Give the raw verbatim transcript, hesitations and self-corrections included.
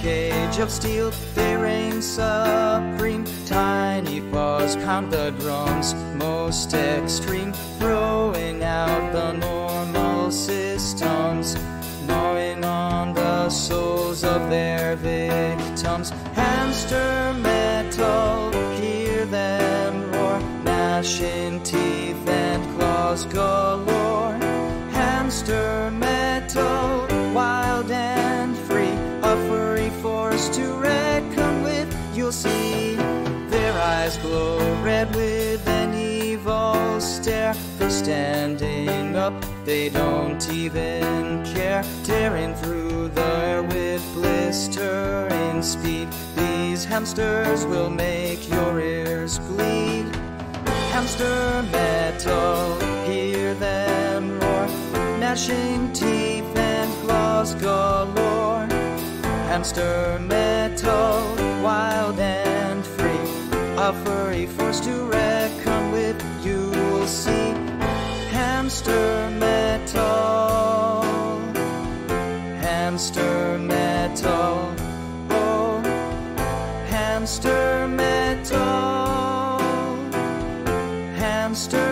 cage of steel, they reign supreme. Tiny paws pound the drums most extreme, throwing out the normal systems, gnawing on the souls of their victims. Hamster metal, hear them roar, gnashing teeth and claws galore. Hamster metal, wild and free, a furry force to reckon with. You'll see their eyes glow red with an evil stare. They're standing up, they don't even care, tearing through the air with blistering speed. These hamsters will make your ears bleed. Hamster metal, hear them roar, gnashing teeth and claws galore. Hamster metal, wild and free, a furry force to reckon with. You'll see hamster metal, hamster metal, oh, hamster metal, hamster